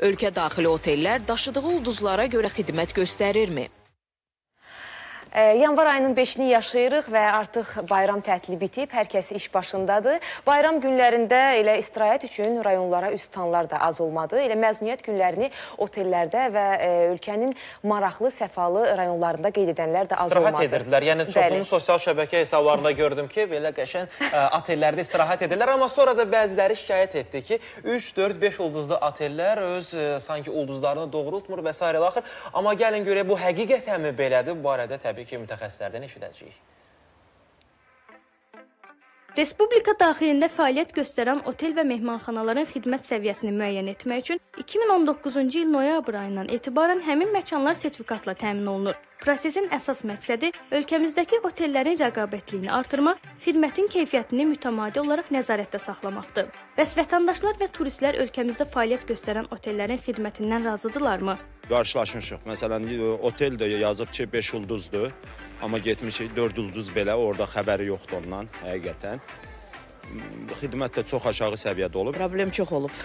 Ölkə daxili otellər daşıdığı ulduzlara görə xidmət göstərirmi? Yanvar ayının 5-ni yaşayırıq və artıq bayram tətili bitib, hər kəs iş başındadır. Bayram günlərində elə istirahət üçün rayonlara üst tutanlar da az olmadı. Elə məzuniyyət günlərini otellərdə və ölkənin maraqlı, səfalı rayonlarında qeyd edənlər də az olmadı. İstirahət edirdilər. Yəni çoxunun sosial şəbəkə hesablarında gördüm ki, belə qəşən otellərdə istirahət edirlər. Amma sonra da bəziləri şikayət etdi ki, 3, 4, 5 ulduzlu otellər öz sanki ulduzlarını doğrultmur və s. axır. Amma gəlin görək, bu həqiqətənmi belədir? Bu barədə təbii ki, mütəxəssislərdən eşidəcəyik. Respublika daxilində fəaliyyət göstərən otel və mehmanxanaların xidmət səviyyəsini müəyyən etmək üçün 2019-cu il noyabr ayından etibarən həmin məkanlar sertifikatla təmin olunur. Prosesin əsas məqsədi ölkəmizdəki otellərin rəqabətliyini artırmaq, xidmətin keyfiyyətini mütəmadi olaraq nəzarətdə saxlamaqdır. Bəs vətəndaşlar və turistlər ölkəmizdə fəaliyyət göstərən otellərin xidmətindən razıdırlarmı? Qarşılaşmışıq. Məsələn, otel də yazıb ki, 5 ulduzdur. Amma getmişik 4 ulduz belə, orada xəbəri yoxdur ondan, həqiqətən. Xidmət də çox aşağı səviyyədə olub. Problem çox olub.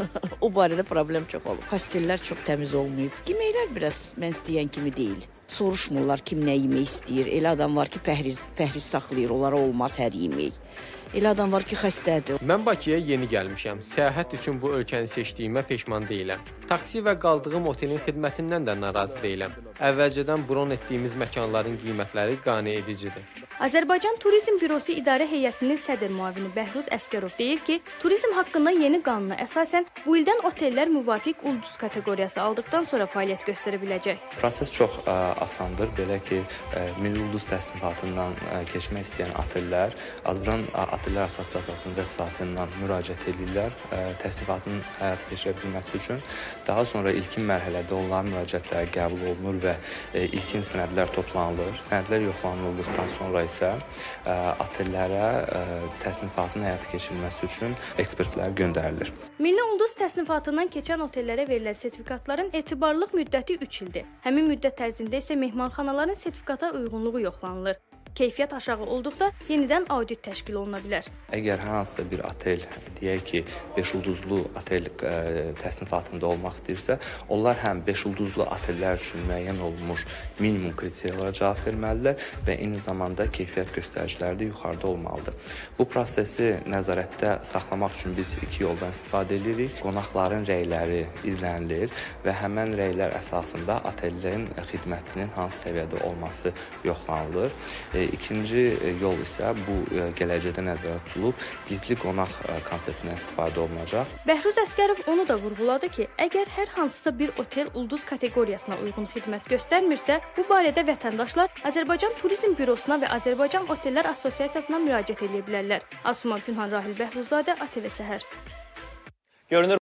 O barədə problem çox olub. Hostellər çox təmiz olmayıb. Yeməklər biraz mən istəyən kimi deyil. Soruşmurlar kim nə yemək istəyir. Elə adam var ki, pəhriz saxlayır, onlara olmaz hər yemək. Elə adam var ki, xəstədir. Mən Bakıya yeni gəlmişəm. Səyahət üçün bu ölkəni seçdiyimə peşman deyiləm. Taksi və qaldığım otelin xidmətindən də narazı deyiləm. Əvvəlcədən bron etdiyimiz məkanların qiymətləri qane edicidir. Azərbaycan Turizm Bürosu İdarə Heyətinin sədr müavini Bəhruz Əskərov deyir ki, turizm haqqında yeni qanuna əsasən bu ildən otellər müvafiq ulduz kateqoriyası aldıqdan sonra fəaliyyət göstərə biləcək. Proses çox asandır. Belə ki, Milli Ulduz təsnifatından keçmək istəyən otellər Azərbaycan Otellər Assosiasiyasının veb saytından müraciət edirlər təsnifatın həyata keçirə bilməsi üçün. Daha sonra ilkin mərhələdə onların müraciətləri qəbul olunur və ilkin sənədlər toplanılır. Sənədlər yoxlanıldıqdan sonra isə otellərə təsnifatın həyata keçirilməsi üçün ekspertlər göndərilir. Milli Ulduz təsnifatından keçən otellərə verilən sertifikatların etibarlılıq müddəti 3 ildir. Həmin müddət ərzində isə mehmanxanaların sertifikata uyğunluğu yoxlanılır. Keyfiyyət aşağı olduqda yenidən audit təşkil oluna bilər. Əgər hər hansısa bir otel, deyək ki, 5 ulduzlu otel təsnifatında olmaq istəyirsə, onlar həm 5 ulduzlu otellər üçün müəyyən olunmuş minimum kriteriyalara cavab verməlidirlər və eyni zamanda keyfiyyət göstəriciləri də yuxarıda olmalıdır. Bu prosesi nəzarətdə saxlamaq üçün biz 2 yoldan istifadə edirik. Qonaqların rəyləri izlənilir və həmən rəylər əsasında otellərin xidmətinin hansı səviyyədə olması yoxlanılır. İkinci yol isə bu gələcəkdə nəzərdə tutulub gizli qonaq konseptindən istifadə olunacaq. Bəhruz Əskərov onu da vurğuladı ki, əgər hər hansısa bir otel ulduz kateqoriyasına uyğun xidmət göstərmirsə, bu barədə vətəndaşlar Azərbaycan Turizm Bürosuna və Azərbaycan Otellər Assosiasiyasına müraciət edə bilərlər. Asuman Pünhan, Rahil Bəhruzzadə, ATV Səhər. Görünür